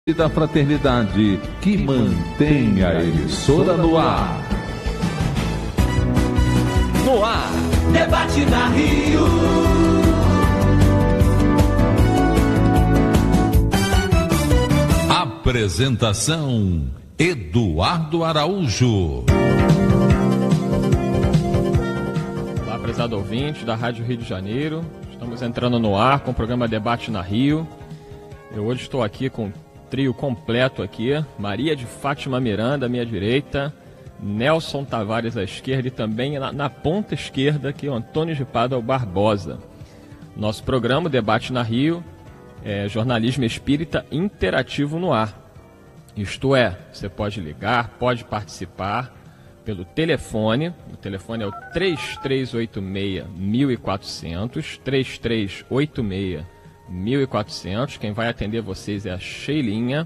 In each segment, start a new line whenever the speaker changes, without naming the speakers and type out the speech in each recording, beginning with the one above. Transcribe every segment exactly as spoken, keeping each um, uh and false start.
E da fraternidade que mantém a emissora no ar.
No ar, debate na Rio.
Apresentação: Eduardo Araújo.
Olá, prezado ouvinte da Rádio Rio de Janeiro. Estamos entrando no ar com o programa Debate na Rio. Eu hoje estou aqui com trio completo aqui, Maria de Fátima Miranda à minha direita, Nelson Tavares à esquerda e também na, na ponta esquerda aqui o Antônio de Pádua Barbosa. Nosso programa Debate na Rio é jornalismo espírita interativo no ar. Isto é, você pode ligar, pode participar pelo telefone, o telefone é o três três oito seis, mil e quatrocentos, três três oito seis, mil e quatrocentos, quem vai atender vocês é a Sheilinha.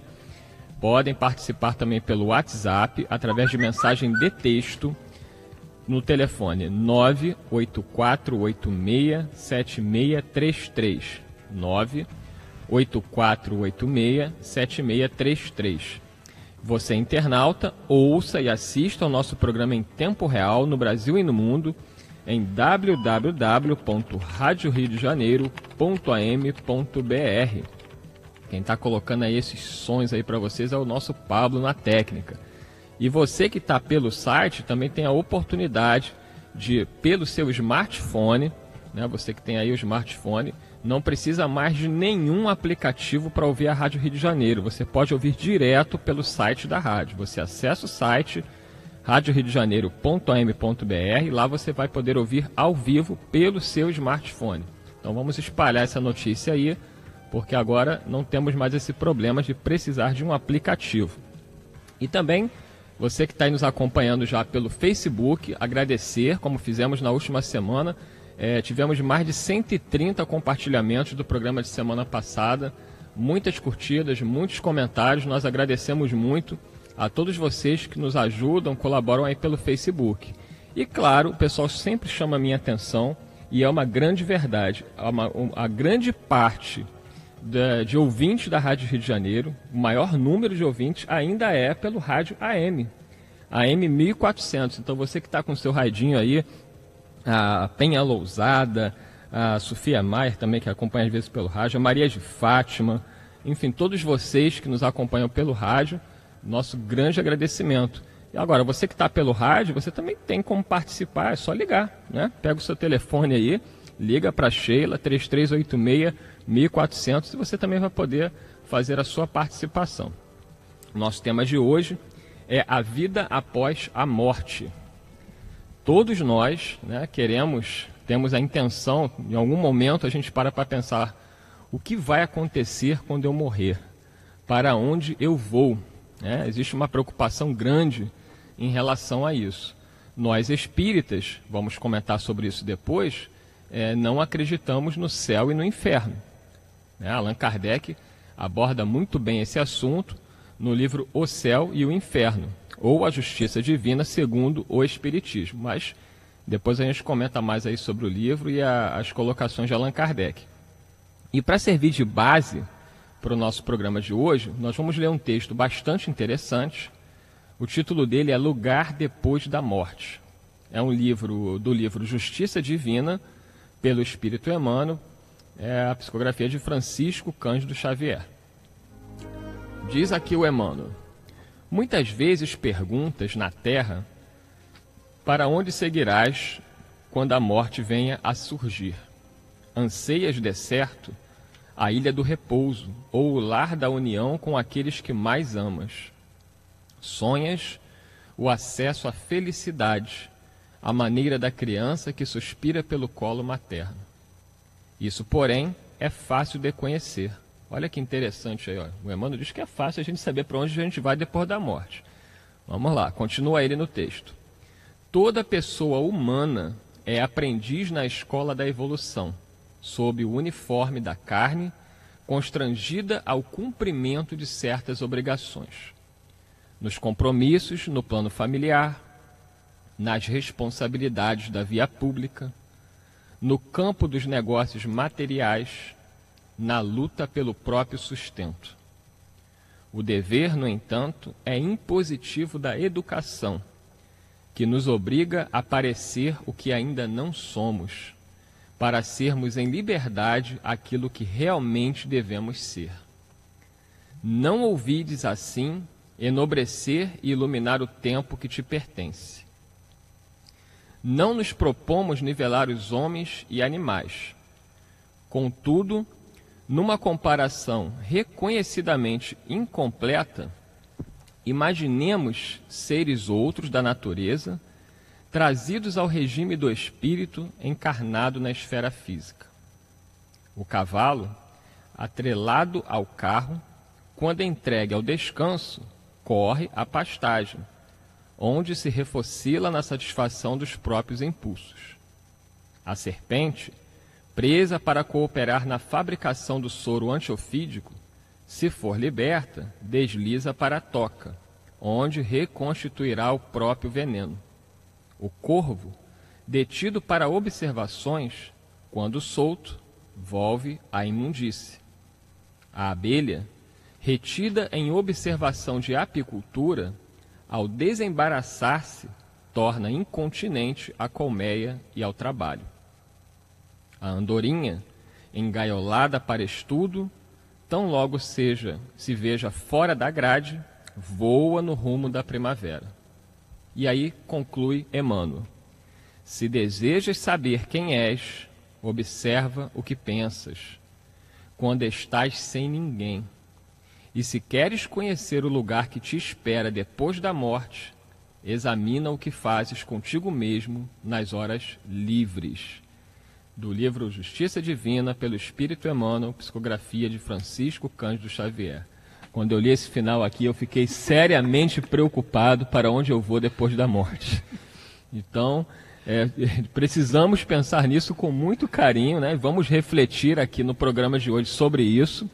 Podem participar também pelo WhatsApp, através de mensagem de texto, no telefone nove oito quatro oito seis, sete seis três três, nove oito quatro oito seis, sete seis três três. Você, internauta, ouça e assista ao nosso programa em tempo real no Brasil e no mundo, em w w w ponto rádio rio de janeiro ponto a m ponto b r. Quem está colocando aí esses sons aí para vocês é o nosso Pablo na técnica. E você que está pelo site também tem a oportunidade de, pelo seu smartphone, né, você que tem aí o smartphone, não precisa mais de nenhum aplicativo para ouvir a Rádio Rio de Janeiro. Você pode ouvir direto pelo site da rádio. Você acessa o site rádio rio de janeiro ponto a m ponto b r, lá você vai poder ouvir ao vivo pelo seu smartphone. Então vamos espalhar essa notícia aí, porque agora não temos mais esse problema de precisar de um aplicativo. E também, você que está aí nos acompanhando já pelo Facebook, agradecer, como fizemos na última semana, é, tivemos mais de cento e trinta compartilhamentos do programa de semana passada, muitas curtidas, muitos comentários, nós agradecemos muito a todos vocês que nos ajudam, colaboram aí pelo Facebook. E claro, o pessoal sempre chama a minha atenção, e é uma grande verdade, uma, a grande parte da, de ouvintes da Rádio Rio de Janeiro, o maior número de ouvintes ainda é pelo rádio A M, A M mil e quatrocentos. Então você que está com o seu radinho aí, a Penha Lousada, a Sofia Maier também, que acompanha às vezes pelo rádio, a Maria de Fátima, enfim, todos vocês que nos acompanham pelo rádio, nosso grande agradecimento. E agora, você que está pelo rádio, você também tem como participar, é só ligar, né? Pega o seu telefone aí, liga para a Sheila, três três oito seis, mil e quatrocentos, e você também vai poder fazer a sua participação. Nosso tema de hoje é a vida após a morte. Todos nós, né, queremos, temos a intenção, em algum momento a gente para para pensar, o que vai acontecer quando eu morrer? Para onde eu vou? É, existe uma preocupação grande em relação a isso. Nós espíritas, vamos comentar sobre isso depois, é, não acreditamos no céu e no inferno. É, Allan Kardec aborda muito bem esse assunto no livro O Céu e o Inferno, ou a Justiça Divina segundo o Espiritismo. Mas depois a gente comenta mais aí sobre o livro e a, as colocações de Allan Kardec. E para servir de base para o nosso programa de hoje, nós vamos ler um texto bastante interessante. O título dele é Lugar Depois da Morte. É um livro do livro Justiça Divina, pelo Espírito Emmanuel, é a psicografia de Francisco Cândido Xavier. Diz aqui o Emmanuel: muitas vezes perguntas na terra para onde seguirás quando a morte venha a surgir. Anseias de certo a ilha do repouso, ou o lar da união com aqueles que mais amas. Sonhas o acesso à felicidade, à maneira da criança que suspira pelo colo materno. Isso, porém, é fácil de conhecer. Olha que interessante aí, ó. O Emmanuel diz que é fácil a gente saber para onde a gente vai depois da morte. Vamos lá, continua ele no texto. Toda pessoa humana é aprendiz na escola da evolução, sob o uniforme da carne, constrangida ao cumprimento de certas obrigações. Nos compromissos no plano familiar, nas responsabilidades da via pública, no campo dos negócios materiais, na luta pelo próprio sustento. O dever, no entanto, é impositivo da educação, que nos obriga a parecer o que ainda não somos, para sermos em liberdade aquilo que realmente devemos ser. Não ouvides assim enobrecer e iluminar o tempo que te pertence. Não nos propomos nivelar os homens e animais. Contudo, numa comparação reconhecidamente incompleta, imaginemos seres outros da natureza, trazidos ao regime do espírito encarnado na esfera física. O cavalo, atrelado ao carro, quando entregue ao descanso, corre à pastagem, onde se refocila na satisfação dos próprios impulsos. A serpente, presa para cooperar na fabricação do soro antiofídico, se for liberta, desliza para a toca, onde reconstituirá o próprio veneno. O corvo, detido para observações, quando solto, volve à imundície. A abelha, retida em observação de apicultura, ao desembaraçar-se, torna incontinente à colmeia e ao trabalho. A andorinha, engaiolada para estudo, tão logo seja, se veja fora da grade, voa no rumo da primavera. E aí conclui Emmanuel: se desejas saber quem és, observa o que pensas, quando estás sem ninguém. E se queres conhecer o lugar que te espera depois da morte, examina o que fazes contigo mesmo nas horas livres. Do livro Justiça Divina, pelo Espírito Emmanuel, psicografia de Francisco Cândido Xavier. Quando eu li esse final aqui, eu fiquei seriamente preocupado para onde eu vou depois da morte. Então, é, precisamos pensar nisso com muito carinho, né? Vamos refletir aqui no programa de hoje sobre isso.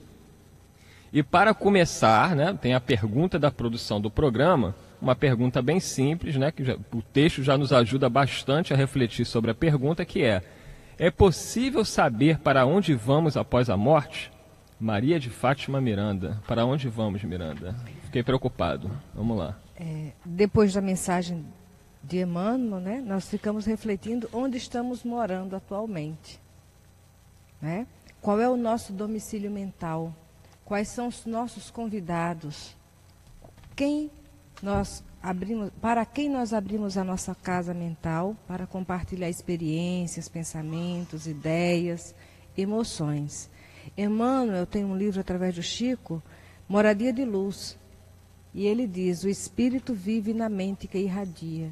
E para começar, né, tem a pergunta da produção do programa, uma pergunta bem simples, né, que já, o texto já nos ajuda bastante a refletir sobre a pergunta, que é: é possível saber para onde vamos após a morte? Maria de Fátima Miranda. Para onde vamos, Miranda? Fiquei preocupado. Vamos lá.
É, depois da mensagem de Emmanuel, né, nós ficamos refletindo onde estamos morando atualmente. Né? Qual é o nosso domicílio mental? Quais são os nossos convidados? Quem nós abrimos, para quem nós abrimos a nossa casa mental para compartilhar experiências, pensamentos, ideias, emoções? Emmanuel tem um livro através do Chico, Moradia de Luz, e ele diz: o espírito vive na mente que irradia.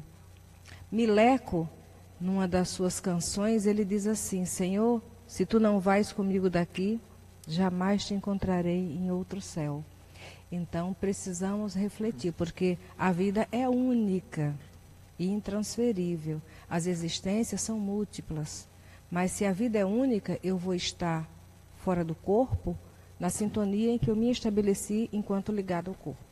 Mileco, numa das suas canções, ele diz assim: Senhor, se tu não vais comigo daqui, jamais te encontrarei em outro céu. Então precisamos refletir, porque a vida é única e intransferível. As existências são múltiplas, mas se a vida é única, eu vou estar fora do corpo, na sintonia em que eu me estabeleci enquanto ligado ao corpo.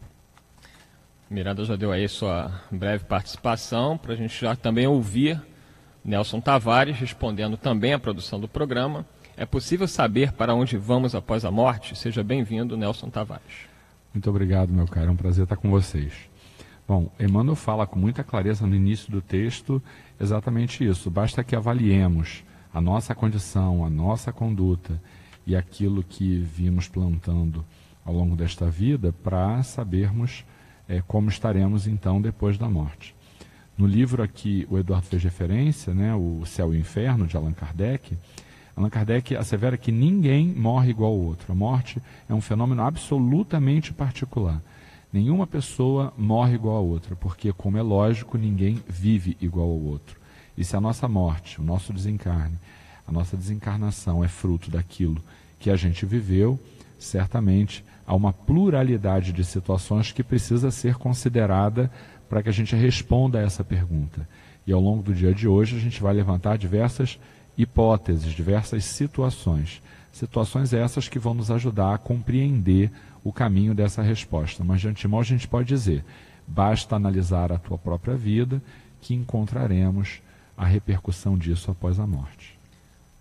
Miranda já deu aí sua breve participação, para a gente já também ouvir Nelson Tavares respondendo também à produção do programa. É possível saber para onde vamos após a morte? Seja bem-vindo, Nelson Tavares.
Muito obrigado, meu caro. É um prazer estar com vocês. Bom, Emmanuel fala com muita clareza no início do texto exatamente isso. Basta que avaliemos a nossa condição, a nossa conduta e aquilo que vimos plantando ao longo desta vida para sabermos é, como estaremos então depois da morte. No livro aqui, o Eduardo fez referência, né, o Céu e o Inferno, de Allan Kardec, Allan Kardec assevera que ninguém morre igual ao outro. A morte é um fenômeno absolutamente particular. Nenhuma pessoa morre igual a outra, porque, como é lógico, ninguém vive igual ao outro. E se a nossa morte, o nosso desencarne, a nossa desencarnação é fruto daquilo que a gente viveu, certamente há uma pluralidade de situações que precisa ser considerada para que a gente responda a essa pergunta. E ao longo do dia de hoje a gente vai levantar diversas hipóteses, diversas situações. Situações essas que vão nos ajudar a compreender o caminho dessa resposta. Mas de antemão a gente pode dizer: basta analisar a tua própria vida que encontraremos a repercussão disso após a morte.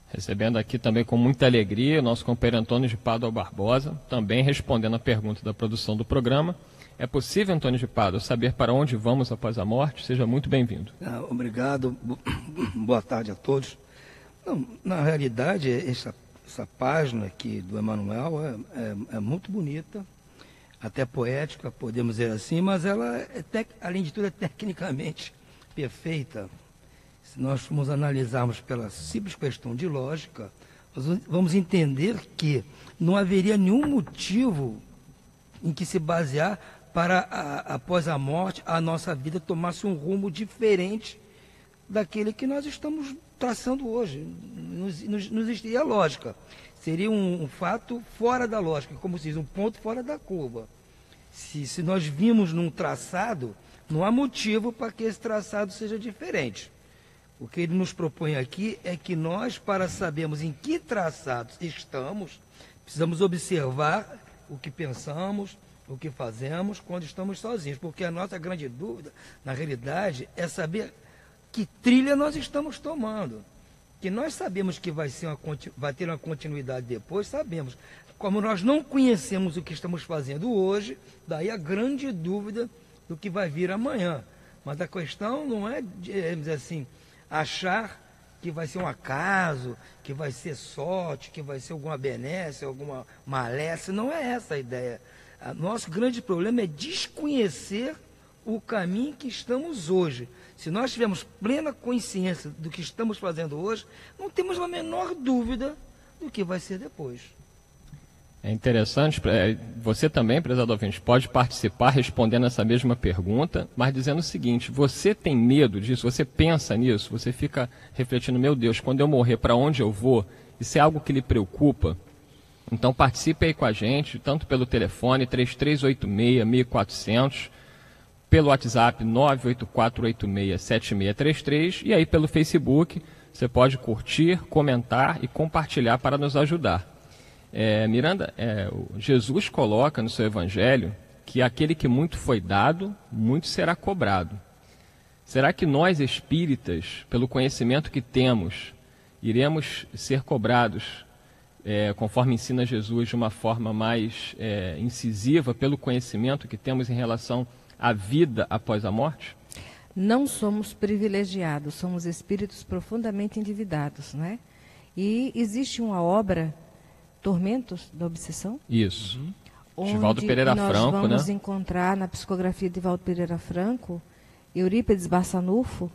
Recebendo aqui também com muita alegria o nosso companheiro Antônio de Pádua Barbosa, também respondendo a pergunta da produção do programa. É possível, Antônio de Pádua, saber para onde vamos após a morte? Seja muito bem-vindo.
Ah, obrigado, boa tarde a todos. Não, na realidade, essa, essa página aqui do Emmanuel é, é, é muito bonita, até poética, podemos dizer assim, mas ela, é tec, além de tudo, é tecnicamente perfeita. Se nós formos analisarmos pela simples questão de lógica, nós vamos entender que não haveria nenhum motivo em que se basear para, a, após a morte, a nossa vida tomasse um rumo diferente daquele que nós estamos traçando hoje. Nos, nos, nos existiria lógica. Seria um, um fato fora da lógica, como se diz, um ponto fora da curva. Se, se nós vimos num traçado, não há motivo para que esse traçado seja diferente. O que ele nos propõe aqui é que nós, para sabermos em que traçados estamos, precisamos observar o que pensamos, o que fazemos quando estamos sozinhos. Porque a nossa grande dúvida, na realidade, é saber que trilha nós estamos tomando. Que nós sabemos que vai, ser uma, vai ter uma continuidade depois, sabemos. Como nós não conhecemos o que estamos fazendo hoje, daí a grande dúvida do que vai vir amanhã. Mas a questão não é, é assim, achar que vai ser um acaso, que vai ser sorte, que vai ser alguma benécia, alguma malécia. Não é essa a ideia. O nosso grande problema é desconhecer o caminho que estamos hoje. Se nós tivermos plena consciência do que estamos fazendo hoje, não temos a menor dúvida do que vai ser depois.
É interessante, você também, prezado ouvinte, pode participar respondendo essa mesma pergunta, mas dizendo o seguinte: você tem medo disso? Você pensa nisso? Você fica refletindo, meu Deus, quando eu morrer, para onde eu vou? Isso é algo que lhe preocupa? Então participe aí com a gente, tanto pelo telefone três três oito seis, seis quatro zero zero, pelo WhatsApp nove oito quatro oito seis, sete seis três três e aí pelo Facebook você pode curtir, comentar e compartilhar para nos ajudar. É, Miranda, é, Jesus coloca no seu Evangelho que aquele que muito foi dado, muito será cobrado. Será que nós espíritas, pelo conhecimento que temos, iremos ser cobrados, é, conforme ensina Jesus, de uma forma mais é, incisiva, pelo conhecimento que temos em relação à vida após a morte?
Não somos privilegiados, somos espíritos profundamente endividados, né? E existe uma obra, Tormentos da Obsessão?
Isso.
Onde
Divaldo Pereira
nós
Franco,
vamos
né?
encontrar na psicografia de Divaldo Pereira Franco, Eurípides Barçanufo,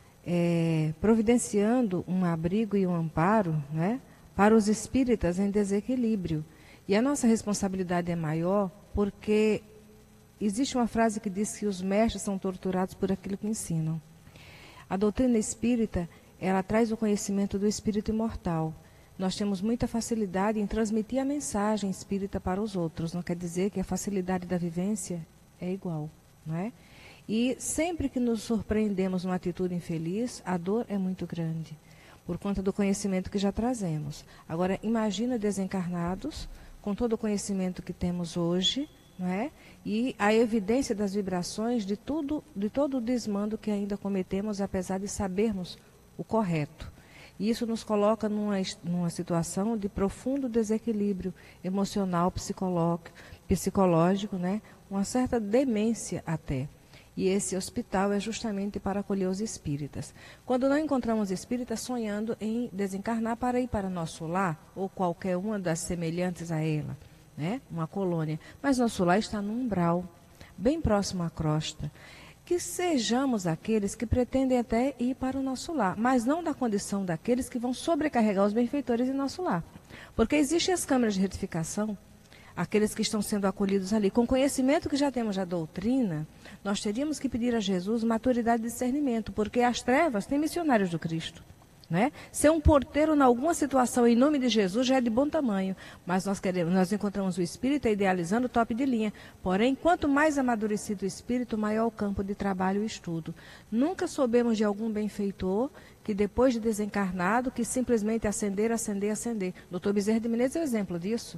é, providenciando um abrigo e um amparo, né, para os espíritas em desequilíbrio. E a nossa responsabilidade é maior porque existe uma frase que diz que os mestres são torturados por aquilo que ensinam. A doutrina espírita, ela traz o conhecimento do espírito imortal. Nós temos muita facilidade em transmitir a mensagem espírita para os outros. Não quer dizer que a facilidade da vivência é igual, não é? E sempre que nos surpreendemos numa atitude infeliz, a dor é muito grande, por conta do conhecimento que já trazemos. Agora, imagina desencarnados, com todo o conhecimento que temos hoje, não é? E a evidência das vibrações de tudo, de todo o desmando que ainda cometemos, apesar de sabermos o correto. E isso nos coloca numa, numa situação de profundo desequilíbrio emocional, psicológico, psicológico, né? Uma certa demência até. E esse hospital é justamente para acolher os espíritas. Quando não encontramos espíritas sonhando em desencarnar para ir para nosso lar, ou qualquer uma das semelhantes a ela, né? Uma colônia. Mas nosso lar está no umbral, bem próximo à crosta. Que sejamos aqueles que pretendem até ir para o nosso lar, mas não da condição daqueles que vão sobrecarregar os benfeitores em nosso lar. Porque existem as câmaras de retificação, aqueles que estão sendo acolhidos ali. Com conhecimento que já temos da doutrina, nós teríamos que pedir a Jesus maturidade e discernimento, porque as trevas têm missionários do Cristo. Né? Ser um porteiro em alguma situação em nome de Jesus já é de bom tamanho, mas nós queremos, nós encontramos o espírito idealizando o top de linha. Porém, quanto mais amadurecido o espírito, maior o campo de trabalho e estudo. Nunca soubemos de algum benfeitor que depois de desencarnado, que simplesmente acender, acender, acender. doutor Bezerra de Menezes é o exemplo disso.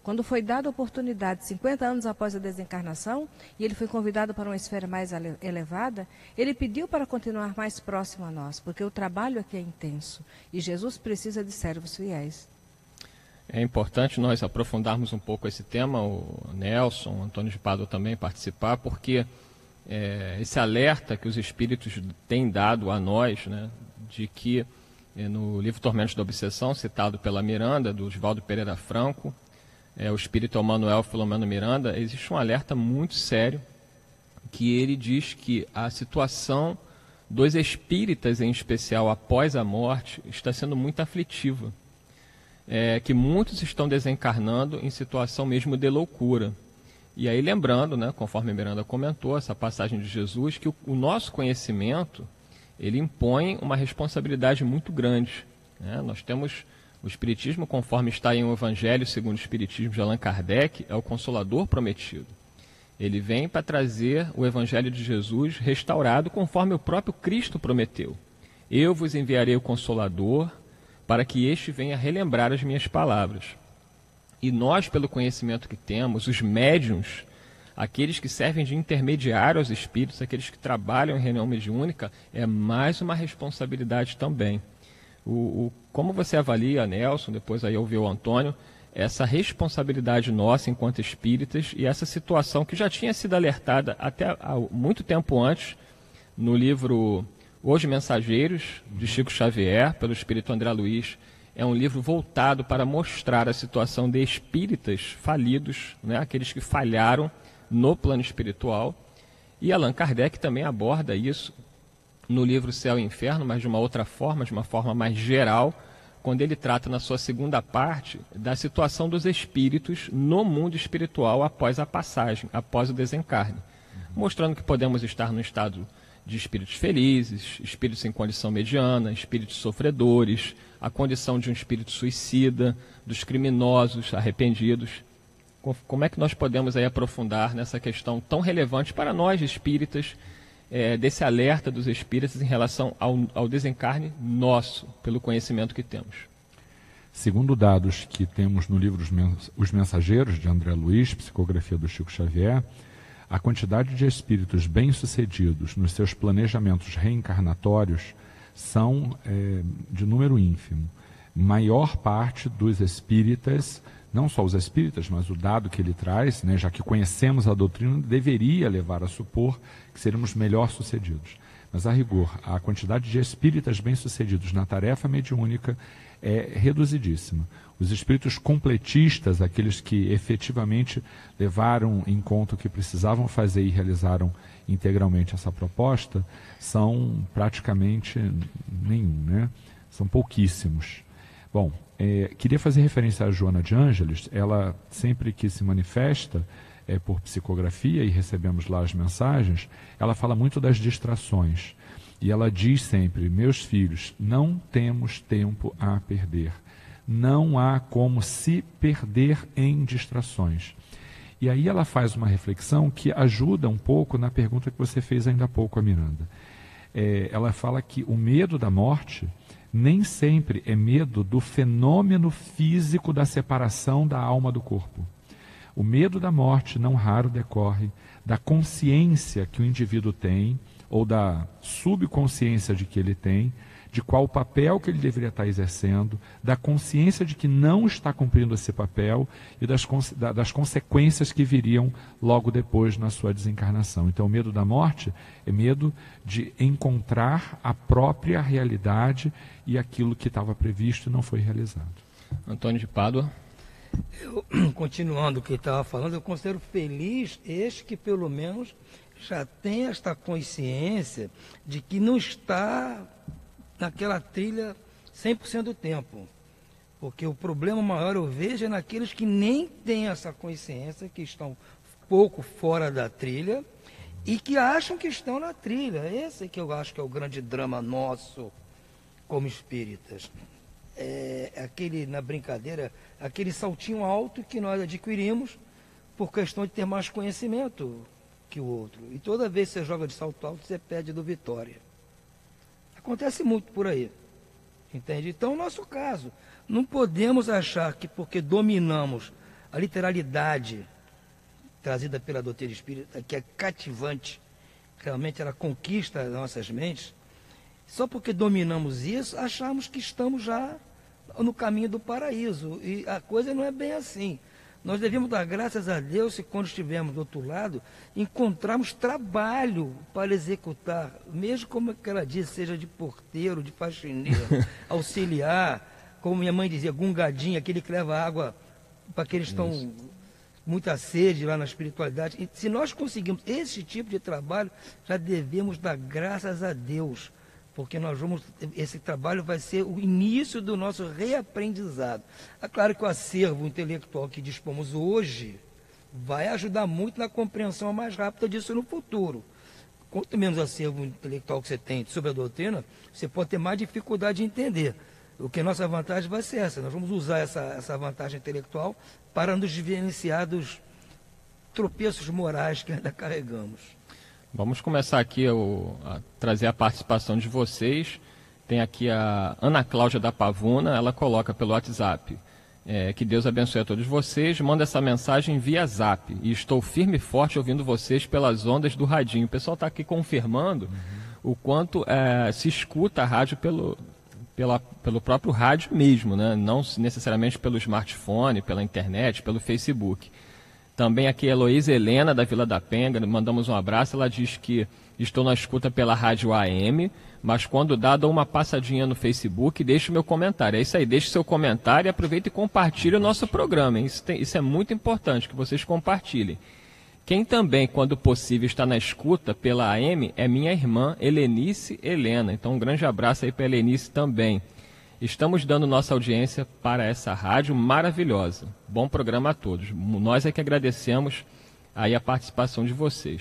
Quando foi dada a oportunidade, cinquenta anos após a desencarnação, e ele foi convidado para uma esfera mais elevada, ele pediu para continuar mais próximo a nós, porque o trabalho aqui é intenso e Jesus precisa de servos fiéis.
É importante nós aprofundarmos um pouco esse tema, o Nelson, o Antônio de Pádua também participar, porque é, esse alerta que os espíritos têm dado a nós, né, de que é, no livro Tormentos da Obsessão, citado pela Miranda, do Oswaldo Pereira Franco, é, o espírito Manuel Filomeno Miranda, existe um alerta muito sério, que ele diz que a situação dos espíritas, em especial após a morte, está sendo muito aflitiva. É, que muitos estão desencarnando em situação mesmo de loucura. E aí lembrando, né, conforme Miranda comentou, essa passagem de Jesus, que o, o nosso conhecimento, ele impõe uma responsabilidade muito grande. Né? Nós temos o Espiritismo, conforme está em O Evangelho segundo o Espiritismo de Allan Kardec, é o Consolador prometido. Ele vem para trazer o Evangelho de Jesus restaurado conforme o próprio Cristo prometeu. Eu vos enviarei o Consolador para que este venha relembrar as minhas palavras. E nós, pelo conhecimento que temos, os médiuns, aqueles que servem de intermediário aos espíritos, aqueles que trabalham em reunião mediúnica, é mais uma responsabilidade também. O, o, como você avalia, Nelson, depois aí ouviu o Antônio, essa responsabilidade nossa enquanto espíritas e essa situação que já tinha sido alertada até há muito tempo antes, no livro Os Mensageiros, de Chico Xavier, pelo espírito André Luiz, é um livro voltado para mostrar a situação de espíritas falidos, né, aqueles que falharam no plano espiritual. E Allan Kardec também aborda isso no livro Céu e Inferno, mas de uma outra forma, de uma forma mais geral, quando ele trata na sua segunda parte da situação dos espíritos no mundo espiritual após a passagem, após o desencarne, mostrando que podemos estar no estado de espíritos felizes, espíritos em condição mediana, espíritos sofredores, a condição de um espírito suicida, dos criminosos arrependidos. Como é que nós podemos aí aprofundar nessa questão tão relevante para nós espíritas, é, desse alerta dos espíritas em relação ao, ao desencarne nosso, pelo conhecimento que temos?
Segundo dados que temos no livro Os Mensageiros, de André Luiz, psicografia do Chico Xavier, a quantidade de espíritos bem-sucedidos nos seus planejamentos reencarnatórios são é, de número ínfimo. Maior parte dos espíritas, não só os espíritas, mas o dado que ele traz, né, já que conhecemos a doutrina, deveria levar a supor que seríamos melhor sucedidos. Mas, a rigor, a quantidade de espíritas bem-sucedidos na tarefa mediúnica é reduzidíssima. Os espíritos completistas, aqueles que efetivamente levaram em conta o que precisavam fazer e realizaram integralmente essa proposta, são praticamente nenhum, né? São pouquíssimos. Bom, é, queria fazer referência a Joana de Ângeles. Ela, sempre que se manifesta é, por psicografia, e recebemos lá as mensagens, ela fala muito das distrações. E ela diz sempre: meus filhos, não temos tempo a perder. Não há como se perder em distrações. E aí ela faz uma reflexão que ajuda um pouco na pergunta que você fez ainda há pouco a Miranda. É, ela fala que o medo da morte nem sempre é medo do fenômeno físico da separação da alma do corpo. O medo da morte, não raro, decorre da consciência que o indivíduo tem, ou da subconsciência de que ele tem, de qual o papel que ele deveria estar exercendo, da consciência de que não está cumprindo esse papel e das, das consequências que viriam logo depois na sua desencarnação. Então, o medo da morte é medo de encontrar a própria realidade e aquilo que estava previsto e não foi realizado.
Antônio de Pádua.
Eu, continuando o que ele estava falando, eu considero feliz este que pelo menos já tem esta consciência de que não está naquela trilha cem por cento do tempo. Porque o problema maior eu vejo é naqueles que nem têm essa consciência, que estão pouco fora da trilha e que acham que estão na trilha. Esse que eu acho que é o grande drama nosso como espíritas. É aquele, na brincadeira, aquele saltinho alto que nós adquirimos por questão de ter mais conhecimento que o outro. E toda vez que você joga de salto alto, você perde do Vitória. Acontece muito por aí, entende? Então, no nosso caso, não podemos achar que porque dominamos a literalidade trazida pela doutrina espírita, que é cativante, realmente ela conquista as nossas mentes, só porque dominamos isso, achamos que estamos já no caminho do paraíso. E a coisa não é bem assim. Nós devemos dar graças a Deus se quando estivermos do outro lado, encontrarmos trabalho para executar, mesmo como ela diz, seja de porteiro, de faxineiro, auxiliar, como minha mãe dizia, gungadinha, aquele que leva água para aqueles que estão muita sede lá na espiritualidade. E se nós conseguimos esse tipo de trabalho, já devemos dar graças a Deus, porque nós vamos, esse trabalho vai ser o início do nosso reaprendizado. É claro que o acervo intelectual que dispomos hoje vai ajudar muito na compreensão mais rápida disso no futuro. Quanto menos acervo intelectual que você tem sobre a doutrina, você pode ter mais dificuldade de entender. O que a nossa vantagem vai ser essa. Nós vamos usar essa, essa vantagem intelectual para nos diferenciar dos tropeços morais que ainda carregamos.
Vamos começar aqui o, a trazer a participação de vocês. Tem aqui a Ana Cláudia da Pavuna, ela coloca pelo WhatsApp. É, que Deus abençoe a todos vocês. Manda essa mensagem via Zap. E estou firme e forte ouvindo vocês pelas ondas do radinho. O pessoal está aqui confirmando uhum. o quanto é, se escuta a rádio pelo, pela, pelo próprio rádio mesmo, né? Não necessariamente pelo smartphone, pela internet, pelo Facebook. Também aqui a Heloísa Helena, da Vila da Penha, mandamos um abraço. Ela diz que estou na escuta pela rádio A M, mas quando dá, dou uma passadinha no Facebook e deixo meu comentário. É isso aí, deixe seu comentário e aproveita e compartilhe o nosso programa. Isso, tem, isso é muito importante, que vocês compartilhem. Quem também, quando possível, está na escuta pela A M é minha irmã Helenice Helena. Então um grande abraço aí para a Helenice também. Estamos dando nossa audiência para essa rádio maravilhosa. Bom programa a todos. Nós é que agradecemos aí a participação de vocês.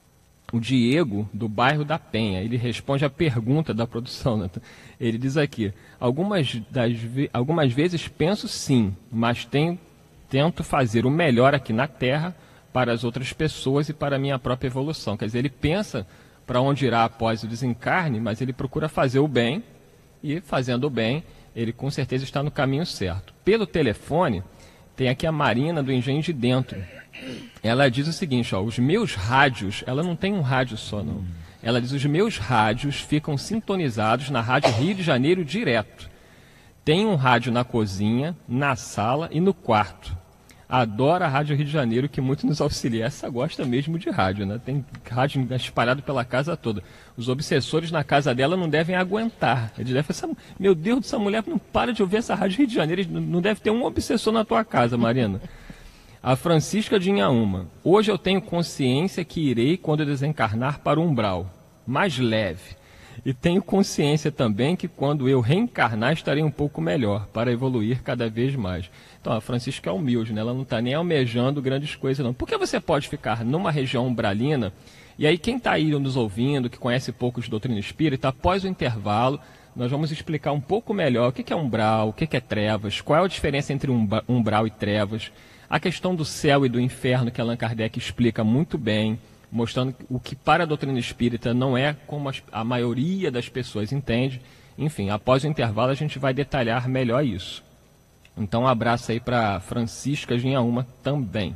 O Diego, do bairro da Penha, ele responde a pergunta da produção. Né? Ele diz aqui, algumas, das, algumas vezes penso sim, mas tenho, tento fazer o melhor aqui na Terra para as outras pessoas e para a minha própria evolução. Quer dizer, ele pensa para onde irá após o desencarne, mas ele procura fazer o bem. E fazendo o bem, ele com certeza está no caminho certo. Pelo telefone, tem aqui a Marina do Engenho de Dentro. Ela diz o seguinte, ó, os meus rádios, ela não tem um rádio só não. Ela diz, os meus rádios ficam sintonizados na Rádio Rio de Janeiro direto. Tem um rádio na cozinha, na sala e no quarto. Adora a Rádio Rio de Janeiro, que muito nos auxilia. Essa gosta mesmo de rádio, né? Tem rádio espalhado pela casa toda. Os obsessores na casa dela não devem aguentar. Eles devem pensar, meu Deus, essa mulher não para de ouvir essa Rádio Rio de Janeiro. Não deve ter um obsessor na tua casa, Marina. A Francisca de Inhaúma. Hoje eu tenho consciência que irei, quando eu desencarnar, para o umbral. Mais leve. E tenho consciência também que quando eu reencarnar estarei um pouco melhor, para evoluir cada vez mais. Então a Francisca é humilde, né? Ela não está nem almejando grandes coisas não. Porque você pode ficar numa região umbralina, e aí quem está aí nos ouvindo, que conhece pouco de doutrina espírita, após o intervalo, nós vamos explicar um pouco melhor o que é umbral, o que é trevas, qual é a diferença entre umbral e trevas, a questão do céu e do inferno que Allan Kardec explica muito bem, mostrando o que para a doutrina espírita não é como a maioria das pessoas entende. Enfim, após o intervalo a gente vai detalhar melhor isso. Então um abraço aí para Francisca de Inhaúma também.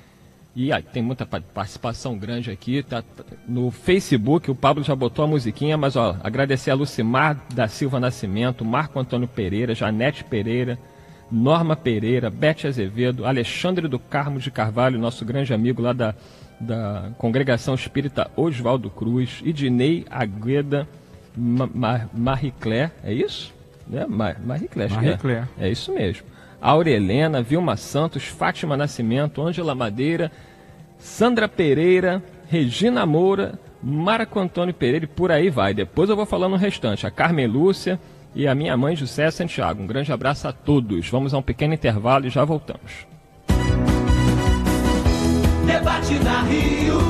E aí, tem muita participação grande aqui, tá no Facebook, o Pablo já botou a musiquinha, mas ó, agradecer a Lucimar da Silva Nascimento, Marco Antônio Pereira, Janete Pereira, Norma Pereira, Bete Azevedo, Alexandre do Carmo de Carvalho, nosso grande amigo lá da, da Congregação Espírita Oswaldo Cruz, Idinei Agueda, Ma, Ma, Marie Claire, é isso? É, Ma, Marie Claire,
Marie Claire.
É, é isso mesmo. Aurelena, Vilma Santos, Fátima Nascimento, Ângela Madeira, Sandra Pereira, Regina Moura, Marco Antônio Pereira e por aí vai. Depois eu vou falando o restante. A Carmen Lúcia e a minha mãe José Santiago. Um grande abraço a todos. Vamos a um pequeno intervalo e já voltamos.
Debate na Rio.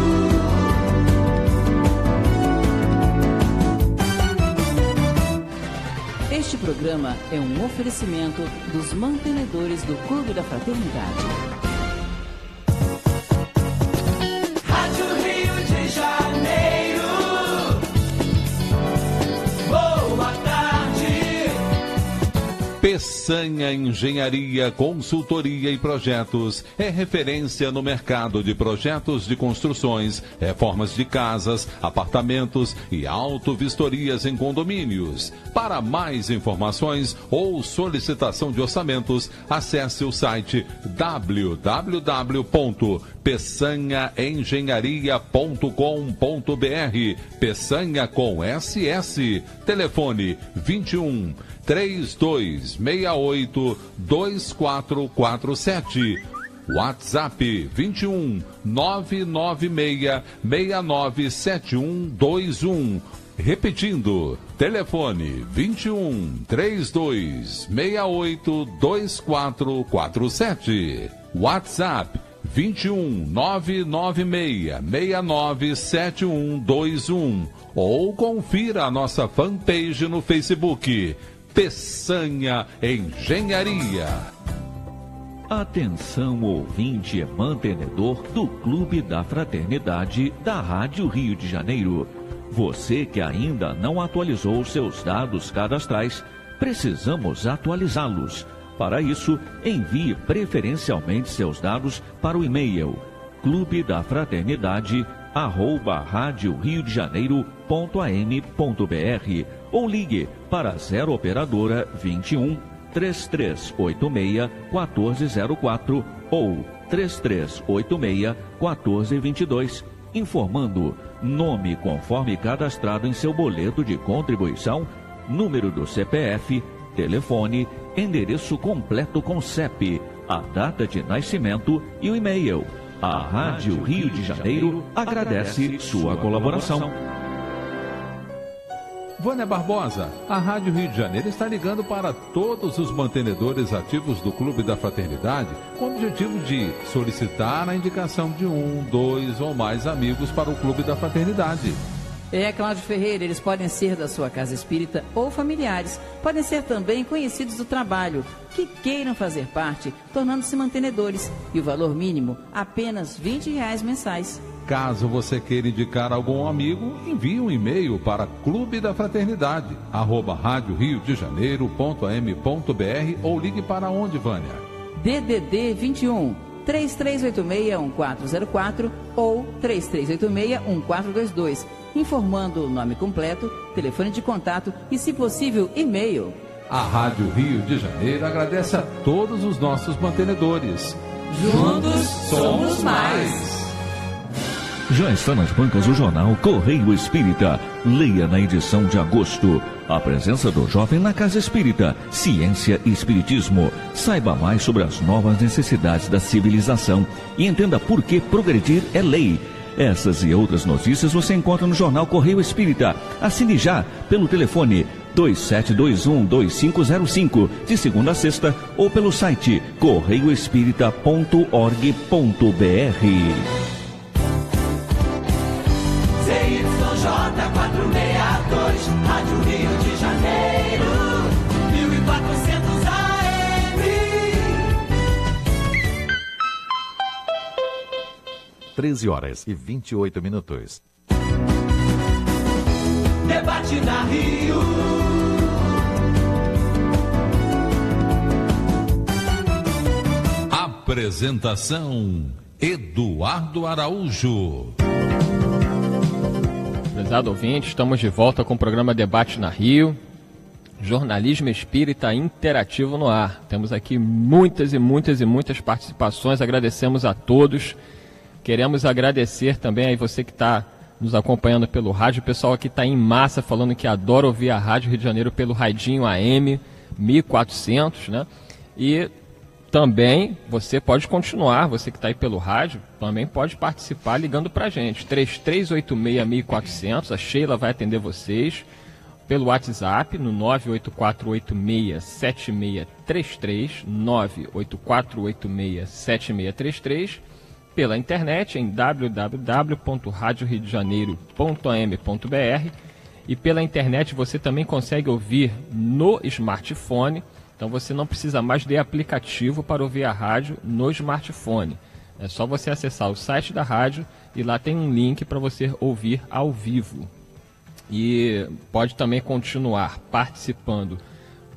Este programa é um oferecimento dos mantenedores do Clube da Fraternidade.
Rádio Rio de Janeiro. Boa tarde.
P Peçanha Engenharia, Consultoria e Projetos é referência no mercado de projetos de construções, reformas de casas, apartamentos e auto-vistorias em condomínios. Para mais informações ou solicitação de orçamentos, acesse o site w w w ponto peçanha engenharia ponto com ponto b r. Peçanha com S S. Telefone vinte e um, trinta e dois, sessenta e oito, vinte e quatro quarenta e sete. WhatsApp vinte e um, nove nove seis, seis nove sete um dois um. Repetindo, telefone vinte e um, trinta e dois, sessenta e oito, vinte e quatro quarenta e sete. WhatsApp vinte e um, nove nove seis, seis nove sete um dois um. Ou confira a nossa fanpage no Facebook, Peçanha Engenharia.
Atenção, ouvinte e mantenedor do Clube da Fraternidade da Rádio Rio de Janeiro. Você que ainda não atualizou seus dados cadastrais, precisamos atualizá-los. Para isso, envie preferencialmente seus dados para o e-mail clube da fraternidade arroba rádio rio de janeiro ponto a m ponto b r ou ligue para zero operadora vinte e um, trinta e três oitenta e seis, quatorze zero quatro ou trinta e três oitenta e seis, quatorze vinte e dois, informando nome conforme cadastrado em seu boleto de contribuição, número do C P F, telefone, endereço completo com C E P, a data de nascimento e o e-mail. A Rádio Rio de Janeiro agradece sua colaboração.
Vânia Barbosa, a Rádio Rio de Janeiro está ligando para todos os mantenedores ativos do Clube da Fraternidade com o objetivo de solicitar a indicação de um, dois ou mais amigos para o Clube da Fraternidade.
É, Cláudio Ferreira, eles podem ser da sua casa espírita ou familiares. Podem ser também conhecidos do trabalho, que queiram fazer parte, tornando-se mantenedores. E o valor mínimo, apenas vinte reais mensais.
Caso você queira indicar algum amigo, envie um e-mail para clube da fraternidade, arroba rádio rio de janeiro ponto a m ponto b r ou ligue para onde, Vânia?
D D D vinte e um, três três oito seis, um quatro zero quatro ou três três oito seis, um quatro dois dois. Informando o nome completo, telefone de contato e, se possível, e-mail.
A Rádio Rio de Janeiro agradece a todos os nossos mantenedores.
Juntos somos mais.
Já está nas bancas o jornal Correio Espírita. Leia na edição de agosto. A presença do jovem na Casa Espírita, Ciência e Espiritismo. Saiba mais sobre as novas necessidades da civilização e entenda por que progredir é lei. Essas e outras notícias você encontra no jornal Correio Espírita. Assine já pelo telefone dois sete dois um, dois cinco zero cinco, de segunda a sexta, ou pelo site correio espírita ponto org ponto b r.
Z Y J quatrocentos e sessenta e dois, Rádio Rio de Janeiro, mil e quatrocentos A M.
treze horas e vinte e oito minutos.
Debate na Rio.
Apresentação: Eduardo Araújo.
Prezado ouvinte, estamos de volta com o programa Debate na Rio, jornalismo espírita interativo no ar. Temos aqui muitas e muitas e muitas participações, agradecemos a todos. Queremos agradecer também aí você que está nos acompanhando pelo rádio, o pessoal aqui está em massa falando que adora ouvir a Rádio Rio de Janeiro pelo radinho A M mil e quatrocentos, né? E também você pode continuar, você que está aí pelo rádio, também pode participar ligando para a gente, três três oito seis, mil e quatrocentos, a Sheila vai atender vocês, pelo WhatsApp no nove oito quatro oito seis, sete seis três três, nove oito quatro oito seis, sete seis três três, pela internet em w w w ponto rádio rio de janeiro ponto a m ponto b r, e pela internet você também consegue ouvir no smartphone. Então você não precisa mais de aplicativo para ouvir a rádio no smartphone. É só você acessar o site da rádio e lá tem um link para você ouvir ao vivo. E pode também continuar participando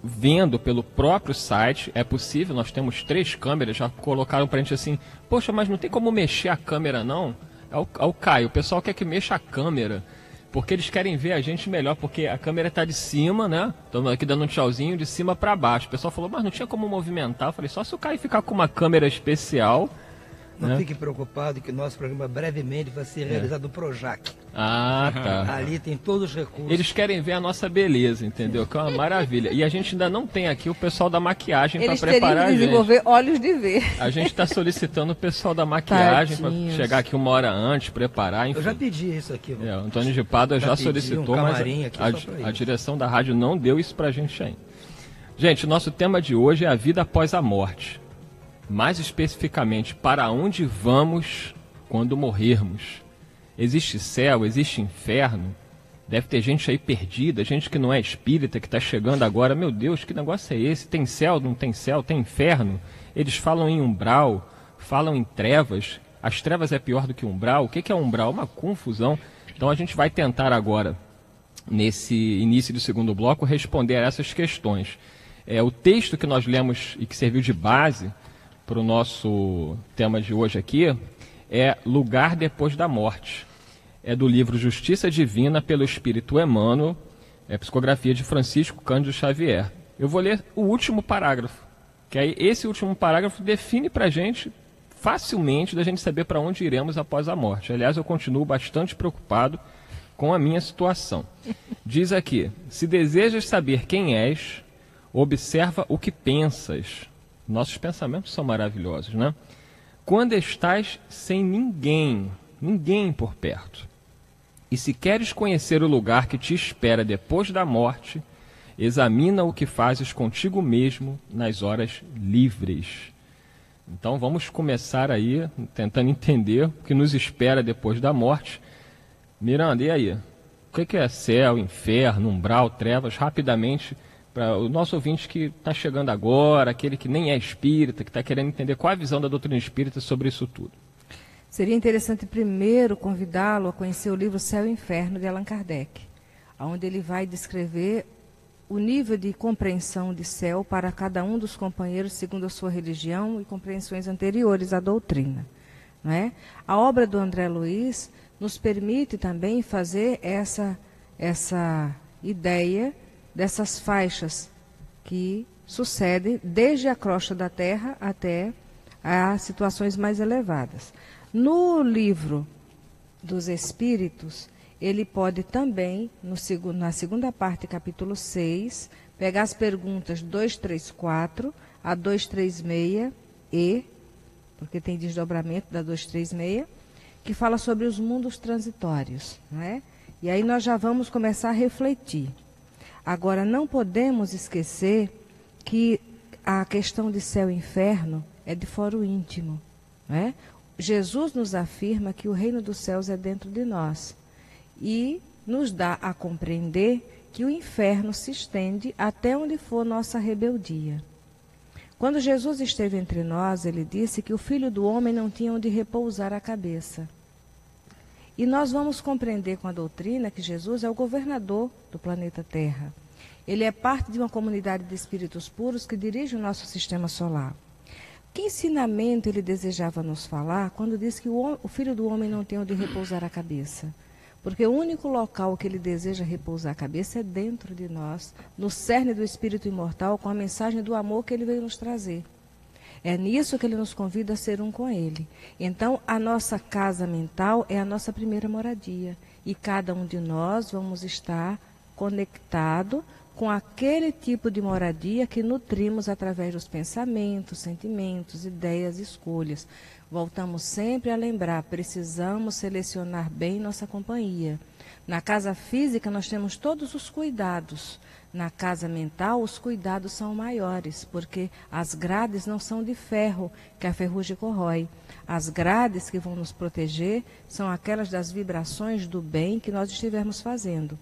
vendo pelo próprio site, é possível, nós temos três câmeras, já colocaram pra gente assim, poxa, mas não tem como mexer a câmera não? É o, é o Caio, o pessoal quer que mexa a câmera, porque eles querem ver a gente melhor, porque a câmera está de cima, né? Estamos aqui dando um tchauzinho de cima para baixo. O pessoal falou, mas não tinha como movimentar. Eu falei, só se o Caio ficar com uma câmera especial.
Não
né?
fique preocupado que nosso programa brevemente vai ser realizado no Projac.
Ah, tá.
Ali tem todos os recursos.
Eles querem ver a nossa beleza, entendeu? Que é uma maravilha. E a gente ainda não tem aqui o pessoal da maquiagem para preparar a gente.
Eles teriam que desenvolver olhos de ver.
A gente está solicitando o pessoal da maquiagem para chegar aqui uma hora antes, preparar, enfim.
Eu já pedi isso aqui.
É, o Antônio de Pádua já, já solicitou, um mas a, a, a direção da rádio não deu isso para a gente ainda. Gente, o nosso tema de hoje é a vida após a morte. Mais especificamente, para onde vamos quando morrermos? Existe céu, existe inferno? Deve ter gente aí perdida, gente que não é espírita, que está chegando agora. Meu Deus, que negócio é esse? Tem céu, não tem céu? Tem inferno? Eles falam em umbral, falam em trevas. As trevas é pior do que umbral? O que é umbral? Uma confusão. Então a gente vai tentar agora, nesse início do segundo bloco, responder a essas questões. É, o texto que nós lemos e que serviu de base para o nosso tema de hoje aqui é Lugar Depois da Morte. É do livro Justiça Divina pelo Espírito Emmanuel, é psicografia de Francisco Cândido Xavier. Eu vou ler o último parágrafo, que aí esse último parágrafo define para a gente facilmente da gente saber para onde iremos após a morte. Aliás, eu continuo bastante preocupado com a minha situação. Diz aqui, se desejas saber quem és, observa o que pensas. Nossos pensamentos são maravilhosos, né? Quando estás sem ninguém, ninguém por perto, e se queres conhecer o lugar que te espera depois da morte, examina o que fazes contigo mesmo nas horas livres. Então vamos começar aí, tentando entender o que nos espera depois da morte. Miranda, e aí? O que é céu, inferno, umbral, trevas? Rapidamente, para o nosso ouvinte que está chegando agora, aquele que nem é espírita, que está querendo entender qual a visão da doutrina espírita sobre isso tudo.
Seria interessante primeiro convidá-lo a conhecer o livro Céu e Inferno de Allan Kardec, onde ele vai descrever o nível de compreensão de céu para cada um dos companheiros segundo a sua religião e compreensões anteriores à doutrina. Não é? A obra do André Luiz nos permite também fazer essa, essa ideia dessas faixas que sucedem desde a crosta da Terra até as situações mais elevadas. No livro dos Espíritos, ele pode também, no, na segunda parte, capítulo seis, pegar as perguntas dois, três, quatro a dois, três, seis e, porque tem desdobramento da dois, três, seis, que fala sobre os mundos transitórios, não é? E aí nós já vamos começar a refletir. Agora, não podemos esquecer que a questão de céu e inferno é de foro íntimo, não é? Jesus nos afirma que o reino dos céus é dentro de nós e nos dá a compreender que o inferno se estende até onde for nossa rebeldia. Quando Jesus esteve entre nós, ele disse que o Filho do Homem não tinha onde repousar a cabeça. E nós vamos compreender com a doutrina que Jesus é o governador do planeta Terra. Ele é parte de uma comunidade de espíritos puros que dirige o nosso sistema solar. Que ensinamento ele desejava nos falar quando disse que o, o Filho do Homem não tem onde repousar a cabeça? Porque o único local que ele deseja repousar a cabeça é dentro de nós, no cerne do Espírito Imortal, com a mensagem do amor que ele veio nos trazer. É nisso que ele nos convida a ser um com ele. Então, a nossa casa mental é a nossa primeira moradia. E cada um de nós vamos estar conectado com aquele tipo de moradia que nutrimos através dos pensamentos, sentimentos, ideias, escolhas. Voltamos sempre a lembrar, precisamos selecionar bem nossa companhia. Na casa física nós temos todos os cuidados. Na casa mental os cuidados são maiores, porque as grades não são de ferro, que a ferrugem corrói. As grades que vão nos proteger são aquelas das vibrações do bem que nós estivermos fazendo.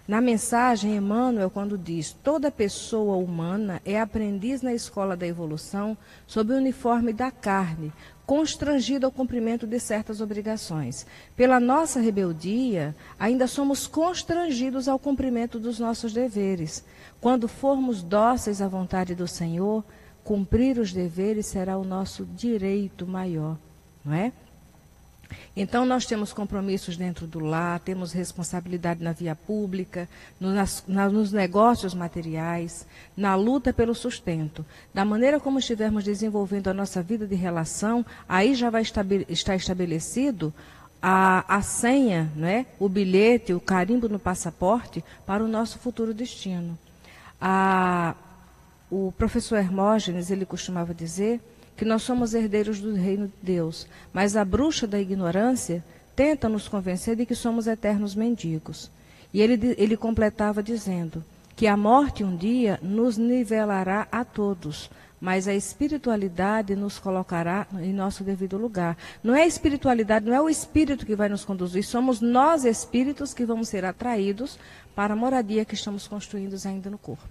Na mensagem, Emmanuel, quando diz: toda pessoa humana é aprendiz na escola da evolução sob o uniforme da carne, constrangido ao cumprimento de certas obrigações. Pela nossa rebeldia, ainda somos constrangidos ao cumprimento dos nossos deveres. Quando formos dóceis à vontade do Senhor, cumprir os deveres será o nosso direito maior, não é? Então, nós temos compromissos dentro do lar, temos responsabilidade na via pública, no, nas, na, nos negócios materiais, na luta pelo sustento. Da maneira como estivermos desenvolvendo a nossa vida de relação, aí já vai estabele, estar estabelecido a, a senha, né? O bilhete, o carimbo no passaporte para o nosso futuro destino. A, o professor Hermógenes, ele costumava dizer que nós somos herdeiros do reino de Deus, mas a bruxa da ignorância tenta nos convencer de que somos eternos mendigos. E ele, ele completava dizendo que a morte um dia nos nivelará a todos, mas a espiritualidade nos colocará em nosso devido lugar. Não é a espiritualidade, não é o espírito que vai nos conduzir, somos nós espíritos que vamos ser atraídos para a moradia que estamos construindo ainda no corpo.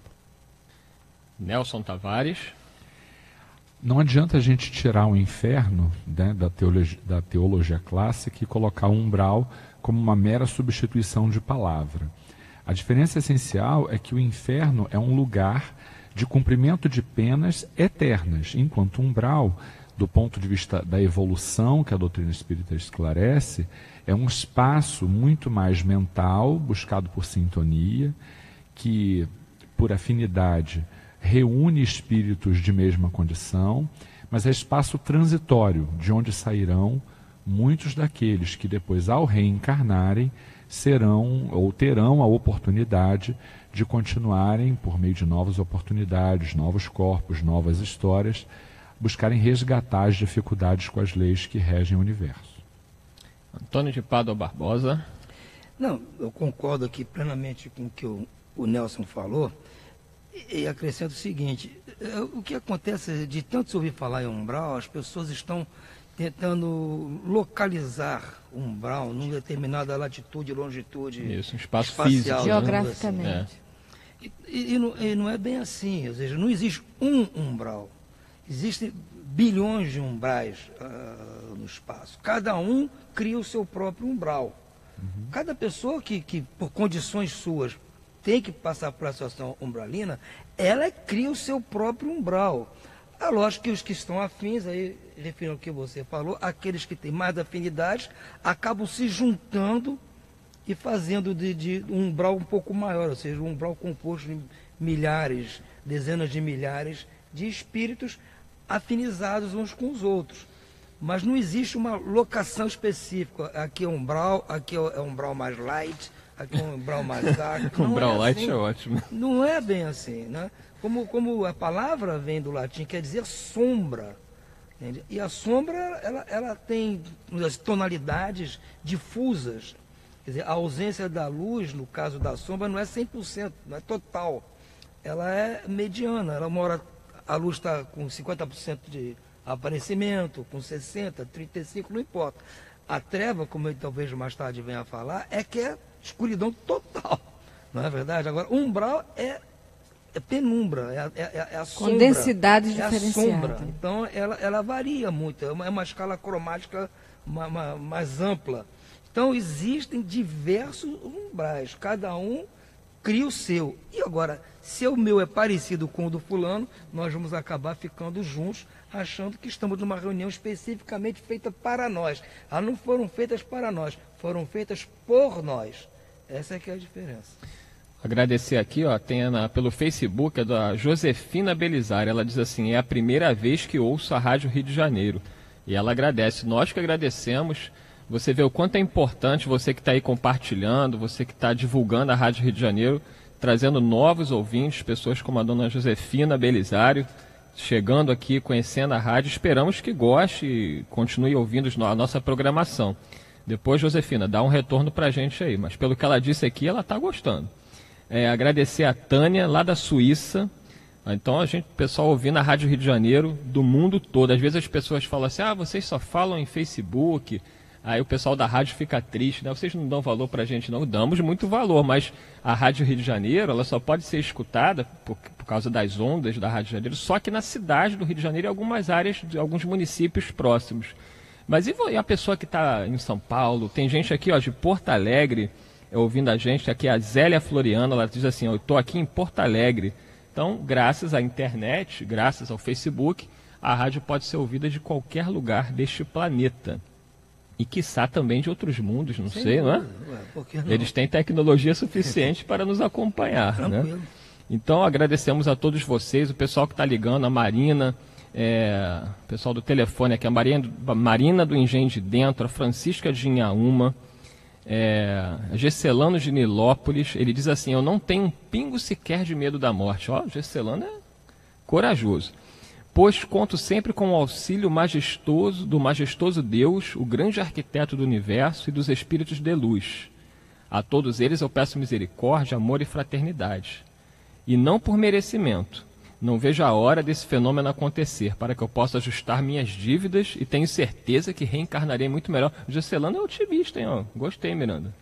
Nelson Tavares.
Não adianta a gente tirar o inferno, né, da, teologia, da teologia clássica e colocar o umbral como uma mera substituição de palavra. A diferença essencial é que o inferno é um lugar de cumprimento de penas eternas, enquanto o umbral, do ponto de vista da evolução que a doutrina espírita esclarece, é um espaço muito mais mental, buscado por sintonia, que, por afinidade, reúne espíritos de mesma condição, mas é espaço transitório, de onde sairão muitos daqueles que depois, ao reencarnarem, serão ou terão a oportunidade de continuarem, por meio de novas oportunidades, novos corpos, novas histórias, buscarem resgatar as dificuldades com as leis que regem o universo.
Antônio de Pádua Barbosa.
Não, eu concordo aqui plenamente com o que o, o Nelson falou. E acrescento o seguinte: o que acontece de tanto se ouvir falar em umbral, as pessoas estão tentando localizar o umbral numa determinada latitude e longitude.
Isso, um espaço
espacial,
físico.
Geograficamente.
Assim.
É. E, e, não, e não é bem assim, ou seja, não existe um umbral. Existem bilhões de umbrais uh, no espaço. Cada um cria o seu próprio umbral. Uhum. Cada pessoa que, que, por condições suas, tem que passar por essa situação umbralina, ela cria o seu próprio umbral. É lógico que os que estão afins, aí, referindo ao que você falou, aqueles que têm mais afinidades, acabam se juntando e fazendo de, de um umbral um pouco maior, ou seja, um umbral composto de milhares, dezenas de milhares de espíritos afinizados uns com os outros. Mas não existe uma locação específica. Aqui é umbral, aqui é umbral mais light, aqui é um umbral mais dark.
Umbral
é
light
assim,
é ótimo.
Não é bem assim, né? Como, como a palavra vem do latim, quer dizer sombra. Entende? E a sombra, ela, ela tem as tonalidades difusas. Quer dizer, a ausência da luz, no caso da sombra, não é cem por cento, não é total. Ela é mediana. Ela mora, a luz está com cinquenta por cento de aparecimento, com sessenta por cento, trinta e cinco por cento, não importa. A treva, como eu talvez mais tarde venha a falar, é que é escuridão total. Não é verdade? Agora, umbral é, é penumbra, é, é, é a sombra.
Com densidade
é
diferenciada.
A sombra. Então, ela, ela varia muito. É uma, é uma escala cromática uma, uma, mais ampla. Então, existem diversos umbrais. Cada um cria o seu. E agora, se o meu é parecido com o do fulano, nós vamos acabar ficando juntos, achando que estamos numa reunião especificamente feita para nós. Elas não foram feitas para nós, foram feitas por nós. Essa é que é a diferença.
Agradecer aqui, ó, tem na, pelo Facebook, é da Josefina Belizari. Ela diz assim: é a primeira vez que ouço a Rádio Rio de Janeiro. E ela agradece. Nós que agradecemos. Você vê o quanto é importante, você que está aí compartilhando, você que está divulgando a Rádio Rio de Janeiro, trazendo novos ouvintes, pessoas como a dona Josefina Belisário, chegando aqui, conhecendo a rádio. Esperamos que goste e continue ouvindo a nossa programação. Depois, Josefina, dá um retorno para a gente aí, mas pelo que ela disse aqui, ela está gostando. É, agradecer a Tânia, lá da Suíça. Então, a gente, pessoal ouvindo a Rádio Rio de Janeiro do mundo todo. Às vezes as pessoas falam assim: ah, vocês só falam em Facebook, Aí o pessoal da rádio fica triste, né? Vocês não dão valor pra gente, não. Damos muito valor, mas a Rádio Rio de Janeiro, ela só pode ser escutada por, por causa das ondas da Rádio Janeiro, só que na cidade do Rio de Janeiro e algumas áreas de alguns municípios próximos. Mas e a pessoa que está em São Paulo? Tem gente aqui, ó, de Porto Alegre, ouvindo a gente, aqui a Zélia Floriano, ela diz assim, eu estou aqui em Porto Alegre. Então, graças à internet, graças ao Facebook, a rádio pode ser ouvida de qualquer lugar deste planeta. E, quiçá, também de outros mundos, não Sem sei, dúvida. Não é? Ué, por que não? Eles têm tecnologia suficiente para nos acompanhar. Tranquilo. Né? Então, agradecemos a todos vocês, o pessoal que está ligando, a Marina, é, o pessoal do telefone aqui, a Marina, a Marina do Engenho de Dentro, a Francisca de Inhaúma, é, a Gesselano de Nilópolis. Ele diz assim, eu não tenho um pingo sequer de medo da morte. Ó, o Gesselano é corajoso. Pois conto sempre com o auxílio majestoso do majestoso Deus, o grande arquiteto do universo e dos espíritos de luz. A todos eles eu peço misericórdia, amor e fraternidade. E não por merecimento. Não vejo a hora desse fenômeno acontecer, para que eu possa ajustar minhas dívidas e tenho certeza que reencarnarei muito melhor. O Gesselano é otimista, hein? Ó. Gostei, Miranda.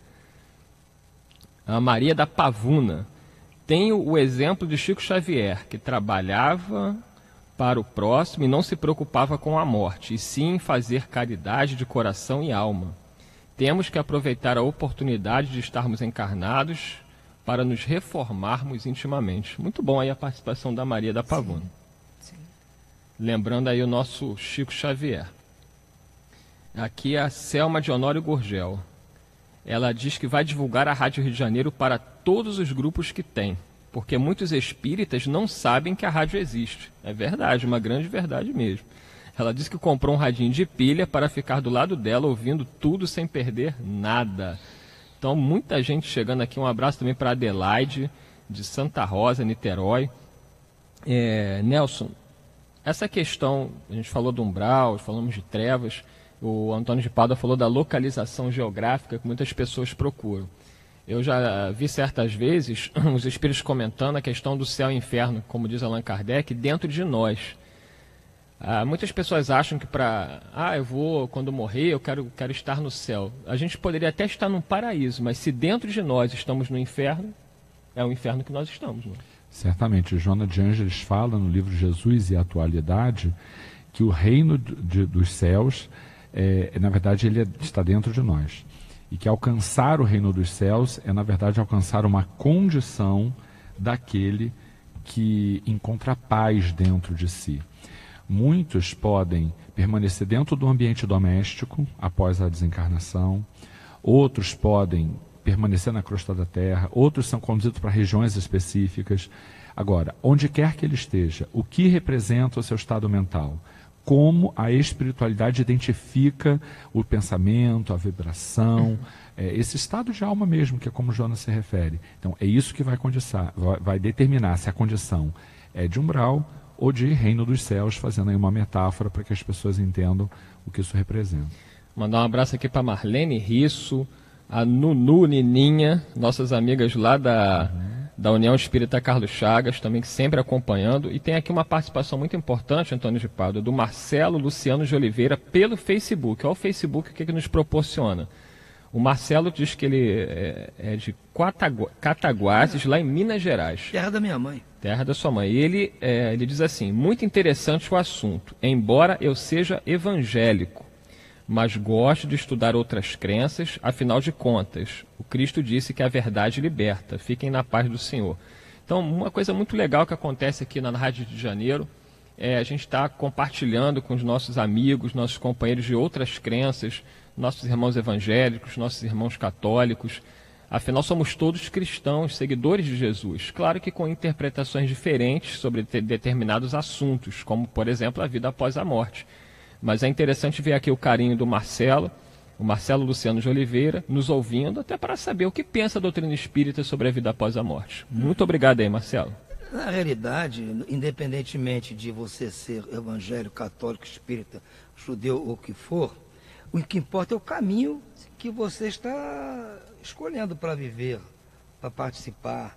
A Maria da Pavuna. Tenho o exemplo de Chico Xavier, que trabalhava para o próximo e não se preocupava com a morte, e sim em fazer caridade de coração e alma. Temos que aproveitar a oportunidade de estarmos encarnados para nos reformarmos intimamente. Muito bom aí a participação da Maria da Pavuna. Sim, sim. Lembrando aí o nosso Chico Xavier. Aqui é a Selma de Honório Gurgel. Ela diz que vai divulgar a Rádio Rio de Janeiro para todos os grupos que tem, porque muitos espíritas não sabem que a rádio existe. É verdade, uma grande verdade mesmo. Ela disse que comprou um radinho de pilha para ficar do lado dela ouvindo tudo sem perder nada. Então, muita gente chegando aqui. Um abraço também para Adelaide, de Santa Rosa, Niterói. É, Nelson, essa questão, a gente falou do umbral, falamos de trevas, o Antônio de Pádua falou da localização geográfica que muitas pessoas procuram. Eu já vi certas vezes os espíritos comentando a questão do céu e inferno, como diz Allan Kardec, dentro de nós. Ah, muitas pessoas acham que para... Ah, eu vou, quando morrer, eu quero, quero estar no céu. A gente poderia até estar num paraíso, mas se dentro de nós estamos no inferno, é o inferno que nós estamos. Não é?
Certamente. Joana de Ângeles fala no livro Jesus e a Atualidade que o reino de, dos céus, é, na verdade, ele é, está dentro de nós. E que alcançar o reino dos céus é, na verdade, alcançar uma condição daquele que encontra paz dentro de si. Muitos podem permanecer dentro do ambiente doméstico após a desencarnação, outros podem permanecer na crosta da terra, outros são conduzidos para regiões específicas. Agora, onde quer que ele esteja, o que representa o seu estado mental? Como a espiritualidade identifica o pensamento, a vibração, é, esse estado de alma mesmo, que é como Jonas se refere. Então, é isso que vai, condiciar, vai, vai determinar se a condição é de umbral ou de reino dos céus, fazendo aí uma metáfora para que as pessoas entendam o que isso representa.
Mandar um abraço aqui para Marlene Risso, a Nunu Nininha, nossas amigas lá da... Uhum. da União Espírita Carlos Chagas, também sempre acompanhando. E tem aqui uma participação muito importante, Antônio de Pádua, do Marcelo Luciano de Oliveira, pelo Facebook. Olha o Facebook, o que, que nos proporciona. O Marcelo diz que ele é, é de Catagu Cataguases, lá em Minas Gerais.
Terra da minha mãe.
Terra da sua mãe. E ele, é, ele diz assim, muito interessante o assunto, embora eu seja evangélico, mas gosto de estudar outras crenças, afinal de contas, o Cristo disse que a verdade liberta, fiquem na paz do Senhor. Então, uma coisa muito legal que acontece aqui na Rádio de Janeiro, é a gente está compartilhando com os nossos amigos, nossos companheiros de outras crenças, nossos irmãos evangélicos, nossos irmãos católicos, afinal somos todos cristãos, seguidores de Jesus, claro que com interpretações diferentes sobre determinados assuntos, como, por exemplo, a vida após a morte. Mas é interessante ver aqui o carinho do Marcelo, o Marcelo Luciano de Oliveira, nos ouvindo, até para saber o que pensa a doutrina espírita sobre a vida após a morte. Muito obrigado aí, Marcelo.
Na realidade, independentemente de você ser evangélico, católico, espírita, judeu ou o que for, o que importa é o caminho que você está escolhendo para viver, para participar,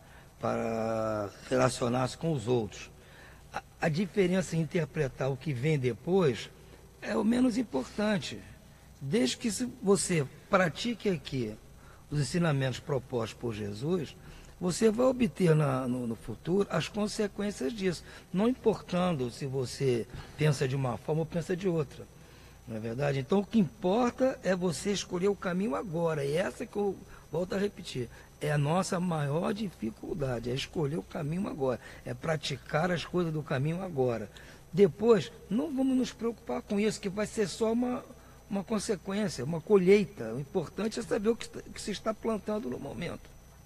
para relacionar-se com os outros. A, a diferença em interpretar o que vem depois é o menos importante. Desde que se você pratique aqui os ensinamentos propostos por Jesus, você vai obter na, no, no futuro as consequências disso, não importando se você pensa de uma forma ou pensa de outra. Não é verdade? Então, o que importa é você escolher o caminho agora. E essa que eu volto a repetir, é a nossa maior dificuldade, é escolher o caminho agora, é praticar as coisas do caminho agora. Depois, não vamos nos preocupar com isso, que vai ser só uma, uma consequência, uma colheita. O importante é saber o que, que se está plantando no momento.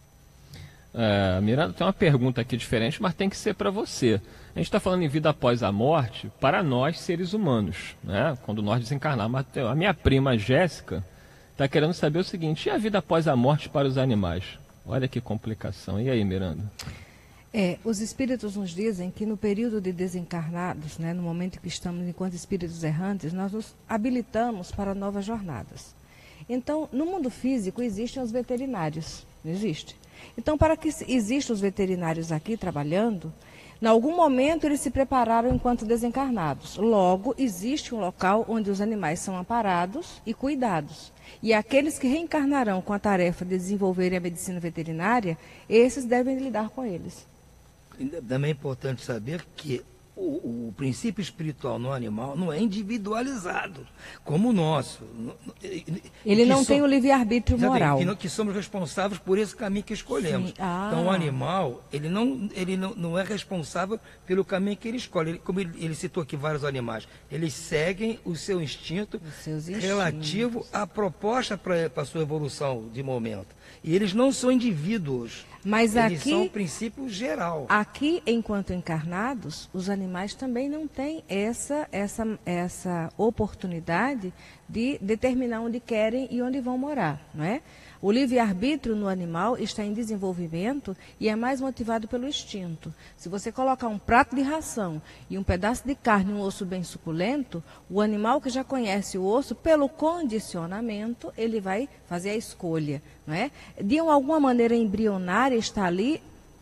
É, Miranda, tem uma pergunta aqui diferente, mas tem que ser para você. A gente está falando em vida após a morte para nós, seres humanos, né? Quando nós desencarnar. Mas a minha prima Jéssica está querendo saber o seguinte: e a vida após a morte para os animais? Olha que complicação. E aí, Miranda?
É, os espíritos nos dizem que no período de desencarnados, né, no momento que estamos enquanto espíritos errantes, nós nos habilitamos para novas jornadas. Então, no mundo físico existem os veterinários, não existe? Então, para que existam os veterinários aqui trabalhando, em algum momento eles se prepararam enquanto desencarnados. Logo, existe um local onde os animais são amparados e cuidados. E aqueles que reencarnarão com a tarefa de desenvolverem a medicina veterinária, esses devem lidar com eles.
Também é importante saber que o, o princípio espiritual no animal não é individualizado, como o nosso.
Ele não
so,
tem o livre-arbítrio moral.
Que, que somos responsáveis por esse caminho que escolhemos. Ah. Então, o animal, ele, não, ele não, não é responsável pelo caminho que ele escolhe. Ele, como ele, ele citou aqui vários animais, eles seguem o seu instinto relativo à proposta para a sua evolução de momento. E eles não são indivíduos.
Mas
eles
aqui,
são um princípio geral.
Aqui, enquanto encarnados, os animais também não têm essa, essa, essa oportunidade de determinar onde querem e onde vão morar, não é? O livre-arbítrio no animal está em desenvolvimento e é mais motivado pelo instinto. Se você colocar um prato de ração e um pedaço de carne, um osso bem suculento, o animal que já conhece o osso, pelo condicionamento, ele vai fazer a escolha, não é? De alguma maneira embrionária está ali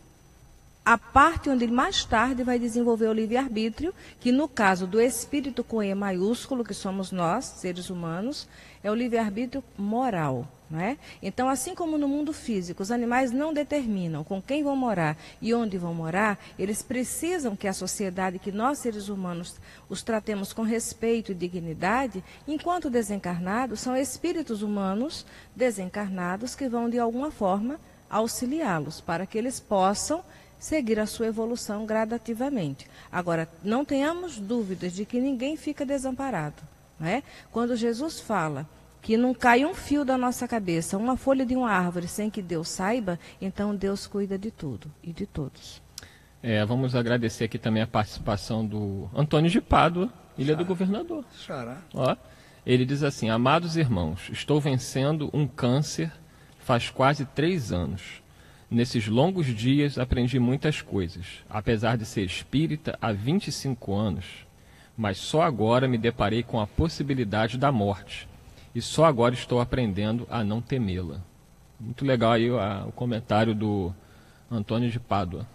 a parte onde ele mais tarde vai desenvolver o livre-arbítrio, que no caso do espírito com E maiúsculo, que somos nós, seres humanos, é o livre-arbítrio moral. Não é? Então, assim como no mundo físico, os animais não determinam com quem vão morar e onde vão morar, eles precisam que a sociedade, que nós seres humanos os tratemos com respeito e dignidade, enquanto desencarnados, são espíritos humanos desencarnados que vão de alguma forma auxiliá-los para que eles possam seguir a sua evolução gradativamente. Agora, não tenhamos dúvidas de que ninguém fica desamparado. Não é? Quando Jesus fala que não cai um fio da nossa cabeça, uma folha de uma árvore sem que Deus saiba, então Deus cuida de tudo e de todos.
É, vamos agradecer aqui também a participação do Antônio de Pádua, Ilha Xará. do Governador.
Xará.
Ó, ele diz assim: amados irmãos, estou vencendo um câncer faz quase três anos. Nesses longos dias aprendi muitas coisas, apesar de ser espírita há vinte e cinco anos, mas só agora me deparei com a possibilidade da morte. E só agora estou aprendendo a não temê-la. Muito legal aí a, o comentário do Antônio de Pádua.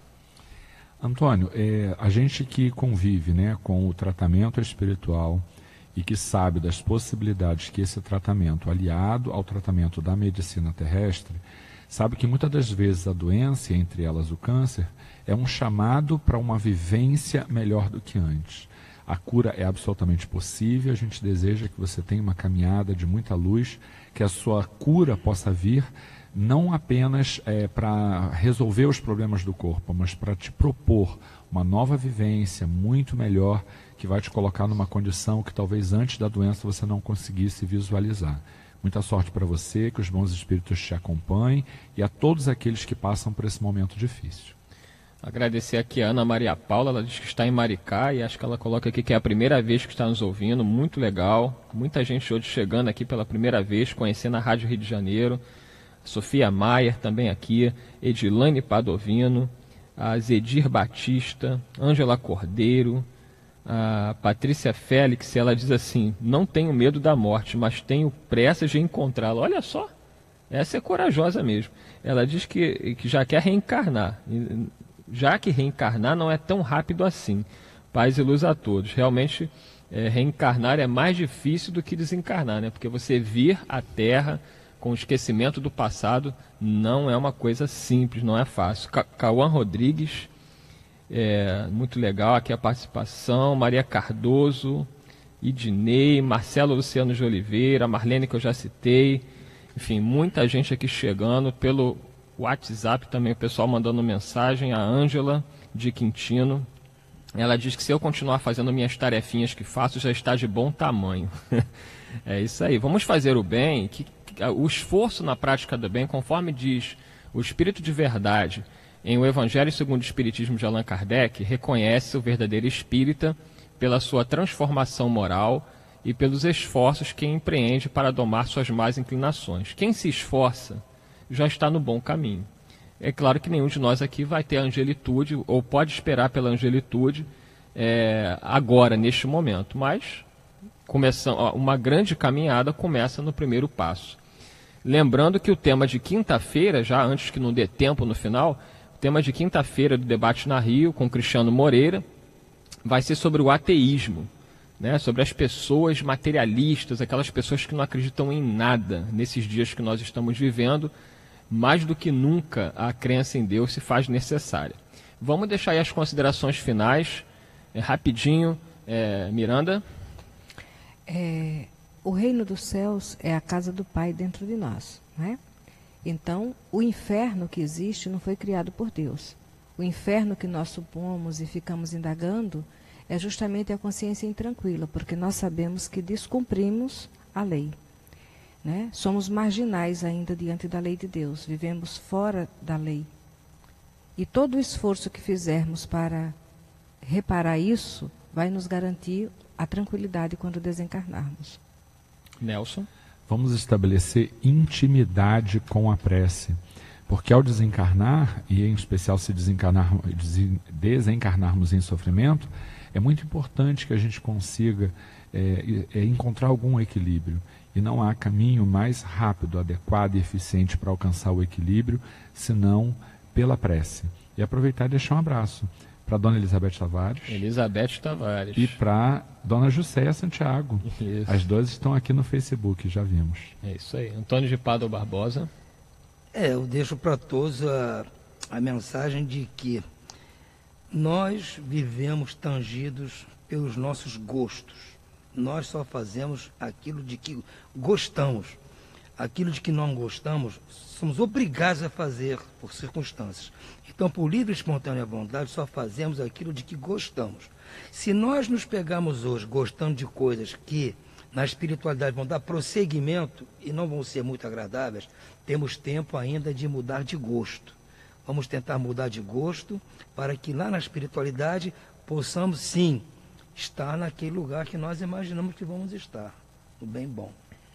Antônio, é, a gente que convive, né, com o tratamento espiritual e que sabe das possibilidades que esse tratamento, aliado ao tratamento da medicina terrestre, sabe que muitas das vezes a doença, entre elas o câncer, é um chamado para uma vivência melhor do que antes. A cura é absolutamente possível, a gente deseja que você tenha uma caminhada de muita luz, que a sua cura possa vir não apenas é, para resolver os problemas do corpo, mas para te propor uma nova vivência muito melhor, que vai te colocar numa condição que talvez antes da doença você não conseguisse visualizar. Muita sorte para você, que os bons espíritos te acompanhem e a todos aqueles que passam por esse momento difícil.
Agradecer aqui a Ana Maria Paula, ela diz que está em Maricá e acho que ela coloca aqui que é a primeira vez que está nos ouvindo, muito legal. Muita gente hoje chegando aqui pela primeira vez, conhecendo a Rádio Rio de Janeiro. Sofia Maier também aqui, Edilane Padovino, a Zedir Batista, Ângela Cordeiro, a Patrícia Félix, ela diz assim: não tenho medo da morte, mas tenho pressa de encontrá-la. Olha só, essa é corajosa mesmo. Ela diz que, que já quer reencarnar. Já que reencarnar não é tão rápido assim. Paz e luz a todos. Realmente é, reencarnar é mais difícil do que desencarnar, né? Porque você vir à Terra com o esquecimento do passado não é uma coisa simples, não é fácil. Ca Cauã Rodrigues, é, muito legal aqui a participação, Maria Cardoso, Idinei, Marcelo Luciano de Oliveira, Marlene, que eu já citei, enfim, muita gente aqui chegando pelo WhatsApp também, o pessoal mandando mensagem, a Ângela de Quintino, ela diz que se eu continuar fazendo minhas tarefinhas que faço, já está de bom tamanho. É isso aí, vamos fazer o bem, que, que, o esforço na prática do bem, conforme diz o Espírito de Verdade, em O Evangelho segundo o Espiritismo de Allan Kardec, reconhece o verdadeiro espírita pela sua transformação moral e pelos esforços que empreende para domar suas más inclinações. Quem se esforça já está no bom caminho. É claro que nenhum de nós aqui vai ter a angelitude, ou pode esperar pela angelitude é, agora, neste momento, mas começa, ó, uma grande caminhada começa no primeiro passo. Lembrando que o tema de quinta-feira, já antes que não dê tempo no final, o tema de quinta-feira do Debate na Rio, com Cristiano Moreira, vai ser sobre o ateísmo, né? Sobre as pessoas materialistas, aquelas pessoas que não acreditam em nada nesses dias que nós estamos vivendo. Mais do que nunca, a crença em Deus se faz necessária. Vamos deixar aí as considerações finais, é, rapidinho. É, Miranda?
É, o reino dos céus é a casa do Pai dentro de nós, né? Então, o inferno que existe não foi criado por Deus. O inferno que nós supomos e ficamos indagando é justamente a consciência intranquila, porque nós sabemos que descumprimos a lei. Né? Somos marginais ainda diante da lei de Deus, vivemos fora da lei. E todo o esforço que fizermos para reparar isso vai nos garantir a tranquilidade quando desencarnarmos.
Nelson?
Vamos estabelecer intimidade com a prece, porque ao desencarnar, e em especial se desencarnar, desencarnarmos em sofrimento, é muito importante que a gente consiga é, é, encontrar algum equilíbrio. E não há caminho mais rápido, adequado e eficiente para alcançar o equilíbrio, senão pela prece. E aproveitar e deixar um abraço para a dona Elizabeth Tavares.
Elizabeth Tavares.
E para dona Jusceia Santiago.
Isso.
As duas estão aqui no Facebook, já vimos.
É isso aí. Antônio de Pádua Barbosa.
É, eu deixo para todos a, a mensagem de que nós vivemos tangidos pelos nossos gostos. Nós só fazemos aquilo de que gostamos. Aquilo de que não gostamos, somos obrigados a fazer por circunstâncias. Então, por livre e espontânea vontade, só fazemos aquilo de que gostamos. Se nós nos pegarmos hoje gostando de coisas que na espiritualidade vão dar prosseguimento e não vão ser muito agradáveis, temos tempo ainda de mudar de gosto. Vamos tentar mudar de gosto para que lá na espiritualidade possamos, sim, estar naquele lugar que nós imaginamos que vamos estar, no bem bom.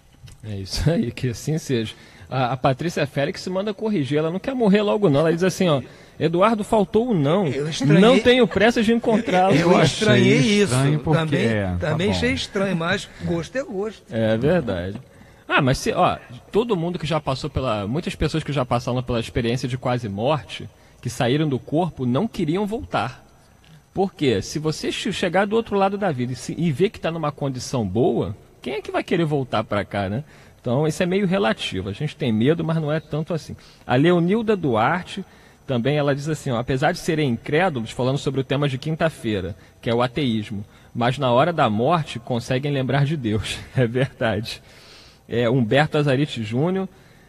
É isso aí, que assim seja. A, a Patrícia Félix se manda corrigir, ela não quer morrer logo não, ela diz assim, ó, Eduardo, faltou um não, estranhei, não tenho pressa de encontrá-lo.
Eu, eu estranhei isso, também,
é,
também
tá
achei estranho, mas gosto é gosto.
É verdade. Ah, mas se, ó, todo mundo que já passou pela, muitas pessoas que já passaram pela experiência de quase morte, que saíram do corpo, não queriam voltar. Porque se você chegar do outro lado da vida e, se, e ver que está numa condição boa, quem é que vai querer voltar para cá, né? Então, isso é meio relativo. A gente tem medo, mas não é tanto assim. A Leonilda Duarte, também ela diz assim, ó, apesar de serem incrédulos, falando sobre o tema de quinta-feira, que é o ateísmo, mas na hora da morte conseguem lembrar de Deus. É verdade. É, Humberto Azarite Júnior,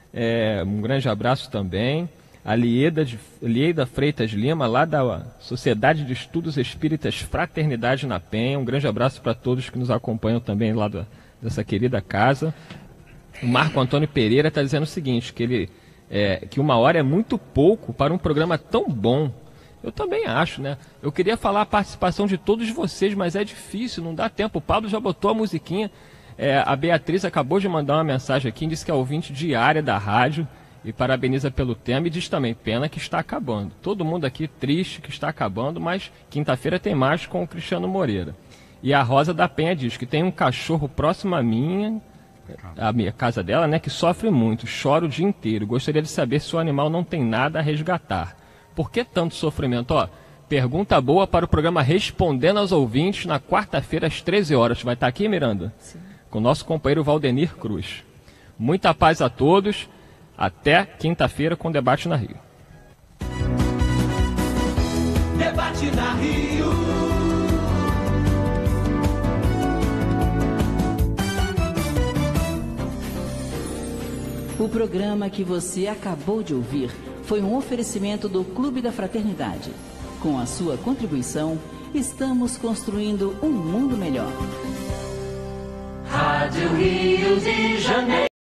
é, um grande abraço também. A Lieda, de, Lieda Freitas Lima, lá da Sociedade de Estudos Espíritas Fraternidade na Penha. Um grande abraço para todos que nos acompanham também lá da, dessa querida casa. O Marco Antônio Pereira está dizendo o seguinte, que, ele, é, que uma hora é muito pouco para um programa tão bom. Eu também acho, né? Eu queria falar a participação de todos vocês, mas é difícil, não dá tempo. O Pablo já botou a musiquinha. É, a Beatriz acabou de mandar uma mensagem aqui, disse que é ouvinte diária da rádio. E parabeniza pelo tema e diz também, pena que está acabando. Todo mundo aqui triste que está acabando, mas quinta-feira tem mais com o Cristiano Moreira. E a Rosa da Penha diz que tem um cachorro próximo à minha, a minha casa dela, né, que sofre muito, chora o dia inteiro. Gostaria de saber se o animal não tem nada a resgatar. Por que tanto sofrimento? Ó, pergunta boa para o programa Respondendo aos Ouvintes na quarta-feira às treze horas. Vai estar aqui, Miranda?
Sim.
Com o nosso companheiro Valdenir Cruz. Muita paz a todos. Até quinta-feira com Debate na Rio.
Debate na Rio.
O programa que você acabou de ouvir foi um oferecimento do Clube da Fraternidade. Com a sua contribuição, estamos construindo um mundo melhor.
Rádio Rio de Janeiro.